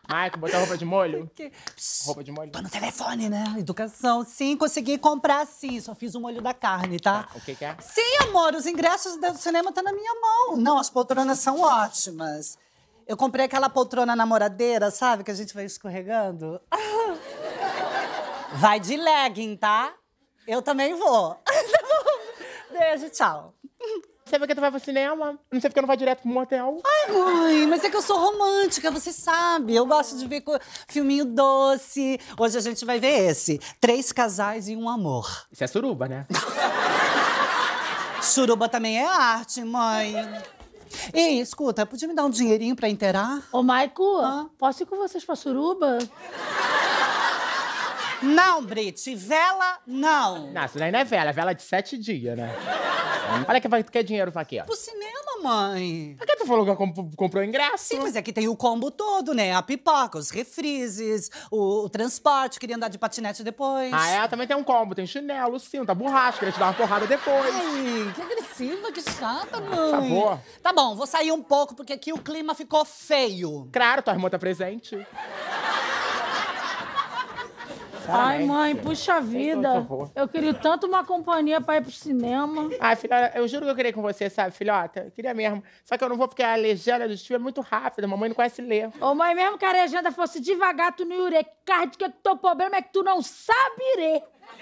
Maico, botou roupa de molho? Que... Roupa de molho? Tô no telefone, né? Educação. Sim, consegui comprar sim. Só fiz o molho da carne, tá? O que é? Sim, amor, os ingressos do cinema tá na minha mão. Não, as poltronas são ótimas. Eu comprei aquela poltrona namoradeira, sabe? Que a gente vai escorregando. Vai de legging, tá? Eu também vou. Beijo, tchau. Você vê que tu vai pro cinema? Não sei porque não vai direto pro motel. Ai, mãe, mas é que eu sou romântica, você sabe. Eu gosto de ver filminho doce. Hoje a gente vai ver esse. 3 casais e um amor. Isso é suruba, né? Suruba também é arte, mãe. Ei, escuta, podia me dar um dinheirinho pra inteirar? Ô, Maico, posso ir com vocês pra suruba? Não, Brit, vela, não. Não, isso daí não é vela, é vela de 7 dias, né? Olha que tu quer dinheiro pra quê? Pro cinema, mãe. Por que tu falou que comprou ingresso? Sim, mas é que tem o combo todo, né? A pipoca, os refrises, o transporte, queria andar de patinete depois. Ah, é? Também tem um combo, tem chinelo, cinto, a borracha, queria te dar uma porrada depois. Ai, que agressiva, que chata, mãe. Por favor. Tá bom, vou sair um pouco, porque aqui o clima ficou feio. Claro, tua irmã tá presente. Ai, mãe, puxa vida. Por favor. Eu queria tanto uma companhia pra ir pro cinema. Ai, filha, eu juro que eu queria ir com você, sabe, filhota? Eu queria mesmo. Só que eu não vou porque a legenda do filme é muito rápida, mamãe não conhece ler. Ô, mãe, mesmo que a legenda fosse devagar, tu não iria. Que o teu problema é que tu não sabe ler.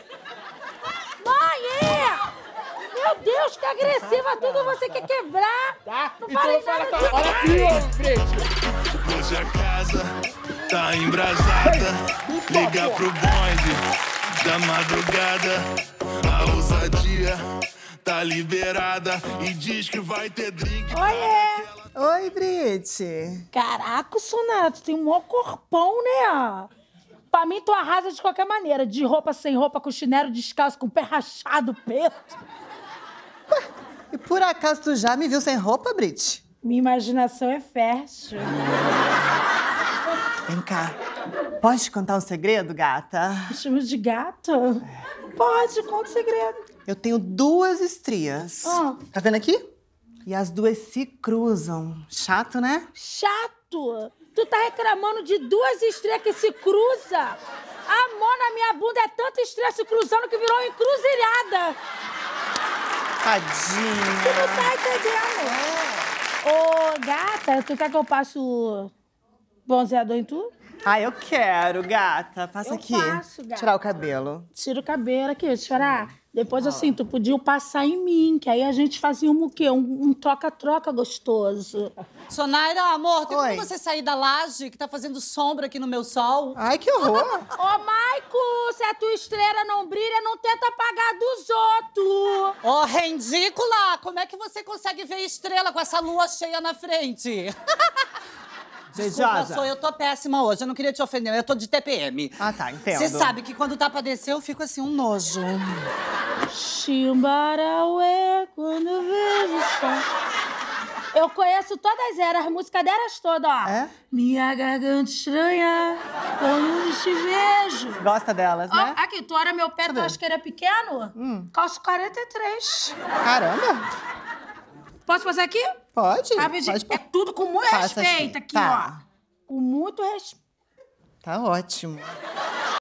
Mãe, Meu Deus, que agressiva, tudo você quer quebrar. Tá? Não Então falei fala nada com... Olha aqui, ô, frente. Hoje a casa tá embrasada. Liga pro bonde da madrugada. A ousadia tá liberada e diz que vai ter drink. Oiê! Oi, Brit. Caraca, Sonato, tem um maior corpão, né? Pra mim, tu arrasa de qualquer maneira. De roupa, sem roupa, com chinelo descalço, com o pé rachado, preto. E por acaso tu já me viu sem roupa, Brit? Minha imaginação é fértil. Vem cá. Posso te contar um segredo, gata? Me chama de gata? Pode, conta o segredo. Eu tenho 2 estrias. Ah. Tá vendo aqui? E as 2 se cruzam. Chato, né? Chato! Tu tá reclamando de 2 estrelas que se cruzam? A mão na minha bunda é tanta estrela se cruzando que virou encruzilhada. Tadinha. Tu não tá entendendo? Ô, gata, tu quer que eu passe o bronzeador em tu? Ah, eu quero, gata. Passa Eu aqui. passo, gata. Tirar o cabelo. Tira o cabelo aqui, chorar. Depois, assim, tu podia passar em mim, que aí a gente fazia o quê? Um troca-troca gostoso. Sonaira, amor, tem Oi. como você sair da laje, que tá fazendo sombra aqui no meu sol? Ai, que horror. Ô, Maico, se a tua estrela não brilha, não tenta apagar dos outros. Ô, ridícula! Como é que você consegue ver estrela com essa lua cheia na frente? Desculpa, Beijosa. eu tô péssima hoje. Eu não queria te ofender, eu tô de TPM. Ah, tá, entendo. Você sabe que quando tá pra descer, eu fico assim, um nojo. Chimbarauê, quando eu vejo o sol. Eu conheço todas elas, as músicas delas todas, ó. É? Minha garganta estranha, quando eu te vejo. Gosta delas, Ó, né? aqui, tu olha meu pé, tu acha que ele é pequeno? Calço 43. Caramba. Posso passar aqui? Pode. Rapidinho. Pode É tudo com muito Passa respeito aqui, Tá. ó. Com muito respeito. Tá ótimo.